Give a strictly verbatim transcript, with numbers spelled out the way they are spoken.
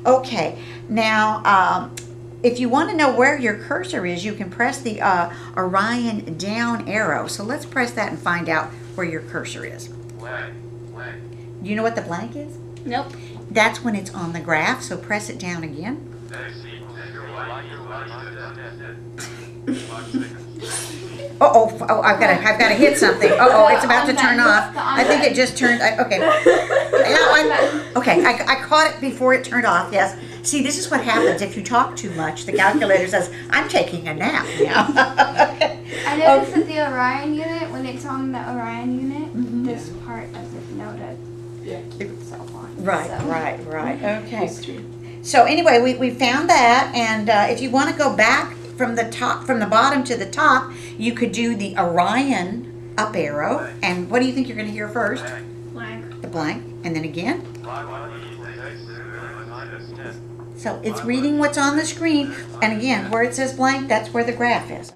Okay, now um, if you want to know where your cursor is, you can press the uh, Orion down arrow. So let's press that and find out where your cursor is. Blank, blank. Do you know what the blank is? Nope. That's when it's on the graph, so press it down again. Uh oh, oh, I've got to, I've got to hit something. Uh oh, it's about to turn off. I think it just turned. I, okay, yeah, I, okay, I, I caught it before it turned off. Yes. See, this is what happens if you talk too much. The calculator says, "I'm taking a nap now." I noticed that the Orion unit, when it's on the Orion unit, Mhm. this part doesn't know to Yeah. keep itself on. Right, so. right, right. Okay. History. So anyway, we, we found that, and uh, if you want to go back from the top, from the bottom to the top, you could do the Orion up arrow. And what do you think you're going to hear first? Blank. The blank, and then again. So it's reading what's on the screen, and again, where it says blank, that's where the graph is.